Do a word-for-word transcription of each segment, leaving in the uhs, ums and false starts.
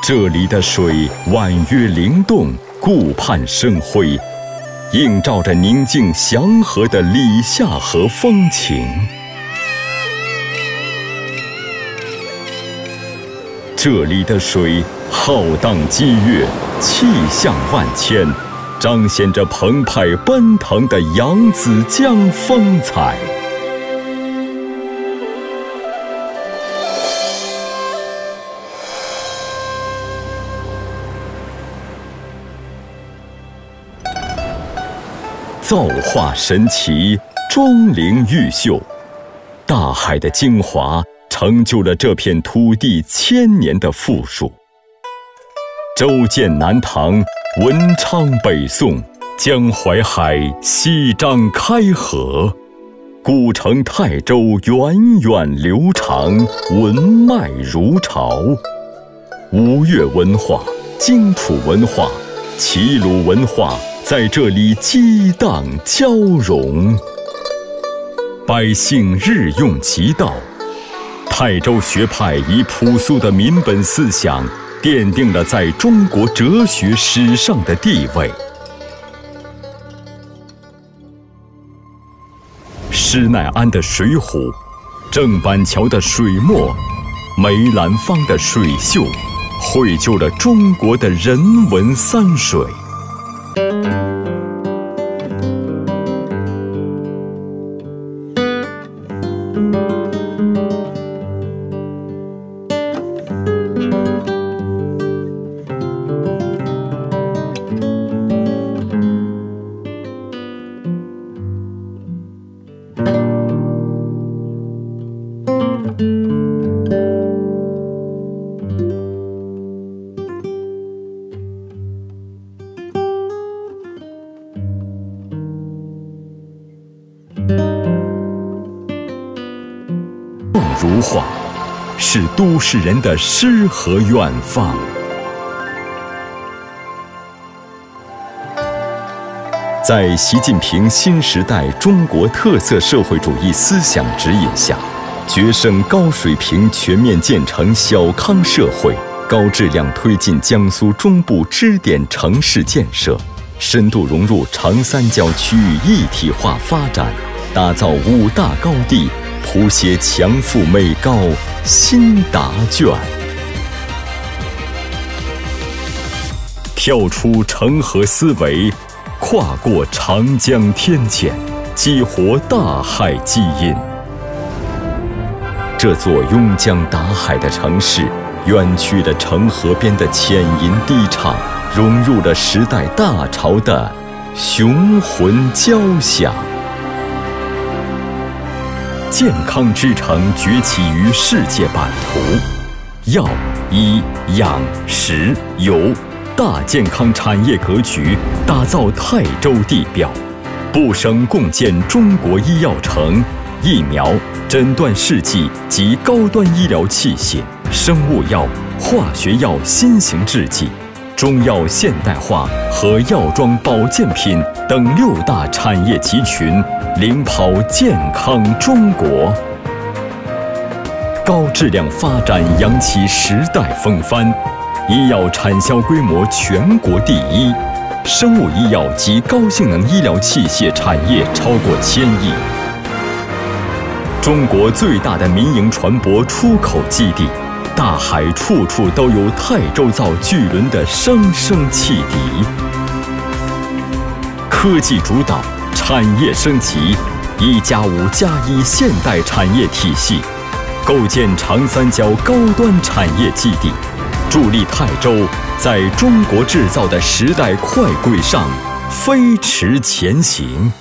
这里的水婉约灵动，顾盼生辉，映照着宁静祥和的里夏河风情。这里的水浩荡激越，气象万千，彰显着澎湃奔腾的扬子江风采。造化神奇，钟灵毓秀，大海的精华成就了这片土地千年的富庶。周建南唐，文昌北宋，江淮海，西张开河，古城泰州源远流长，文脉如潮。吴越文化、荆楚文化、齐鲁文化在这里激荡交融，百姓日用其道。泰州学派以朴素的民本思想，奠定了在中国哲学史上的地位。施耐庵的水浒，郑板桥的水墨，梅兰芳的水秀，绘就了中国的人文三水。如画，是都市人的诗和远方。在习近平新时代中国特色社会主义思想指引下，决胜高水平全面建成小康社会，高质量推进江苏中部支点城市建设，深度融入长三角区域一体化发展，打造五大高地，谱写强富美高新答卷。跳出成河思维，跨过长江天堑，激活大海基因。这座拥江达海的城市，远去了城河边的浅吟低唱，融入了时代大潮的雄浑交响。健康之城崛起于世界版图，药、医、养、食、游大健康产业格局打造泰州地标，部省共建中国医药城，疫苗、诊断试剂及高端医疗器械、生物药、化学药新型制剂、中药现代化和药妆保健品等六大产业集群，领跑健康中国。高质量发展扬起时代风帆，医药产销规模全国第一，生物医药及高性能医疗器械产业超过千亿。中国最大的民营船舶出口基地，大海处处都有泰州造巨轮的声声汽笛。科技主导，产业升级，一加五加一现代产业体系，构建长三角高端产业基地，助力泰州在中国制造的时代快轨上飞驰前行。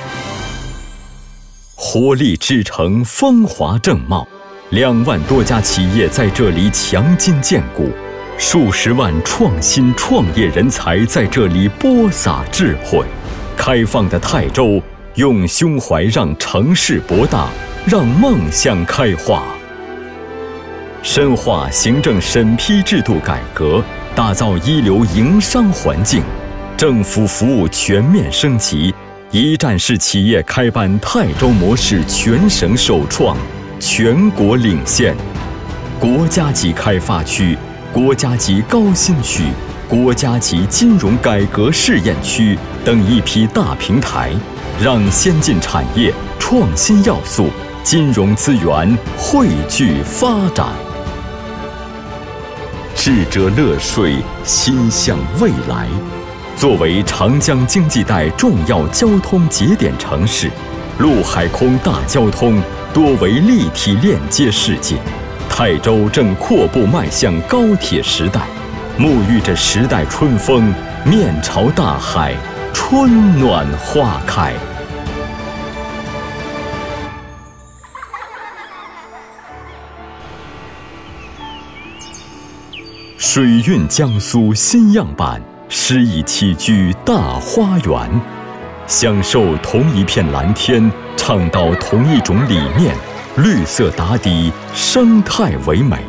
活力之城风华正茂，两万多家企业在这里强筋健骨，数十万创新创业人才在这里播撒智慧。开放的泰州，用胸怀让城市博大，让梦想开花。深化行政审批制度改革，打造一流营商环境，政府服务全面升级，一站式企业开办泰州模式全省首创，全国领先。国家级开发区国家级高新区、国家级金融改革试验区等一批大平台，让先进产业、创新要素、金融资源汇聚发展。智者乐水，心向未来。作为长江经济带重要交通节点城市，陆海空大交通多为立体链接世界。泰州正阔步迈向高铁时代，沐浴着时代春风，面朝大海，春暖花开。水韵江苏新样板，诗意栖居大花园，享受同一片蓝天，倡导同一种理念，绿色打底，生态唯美。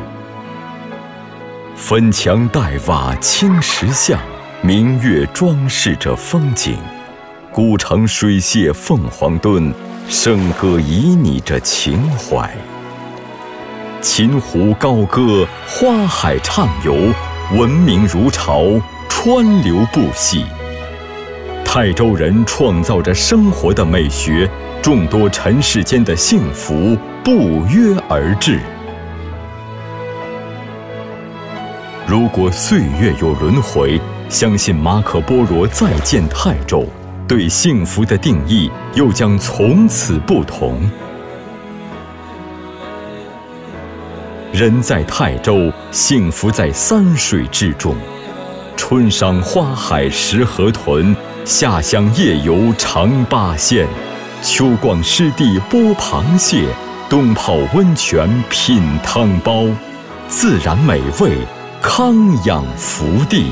粉墙黛瓦青石像，明月装饰着风景，古城水榭凤凰墩，笙歌旖旎着情怀。秦湖高歌，花海畅游，文明如潮，川流不息。泰州人创造着生活的美学，众多尘世间的幸福不约而至。如果岁月有轮回，相信马可波罗再见泰州，对幸福的定义又将从此不同。人在泰州，幸福在三水之中。春赏花海识河豚，夏享夜游长八仙，秋逛湿地剥螃蟹，冬泡温泉品汤包，自然美味，康养福地。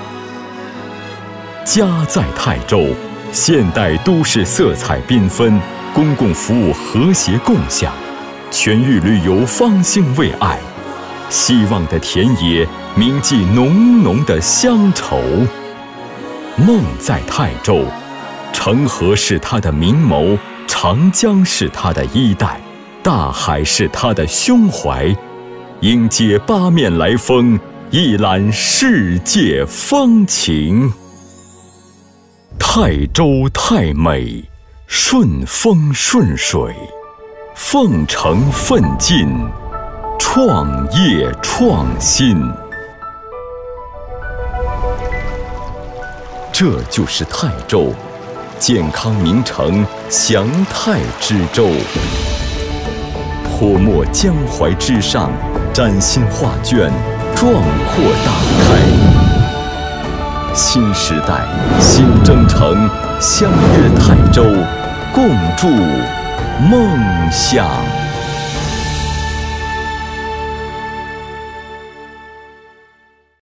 家在泰州，现代都市色彩缤纷，公共服务和谐共享，全域旅游方兴未艾，希望的田野铭记浓浓的乡愁。梦在泰州，城河是他的明眸，长江是他的衣带，大海是他的胸怀，迎接八面来风，一览世界风情。泰州太美，顺风顺水，奉承奋进，创业创新。这就是泰州，健康名城，祥泰之州。泼墨江淮之上，崭新画卷，壮阔打开。新时代，新征程，相约泰州，共筑梦想。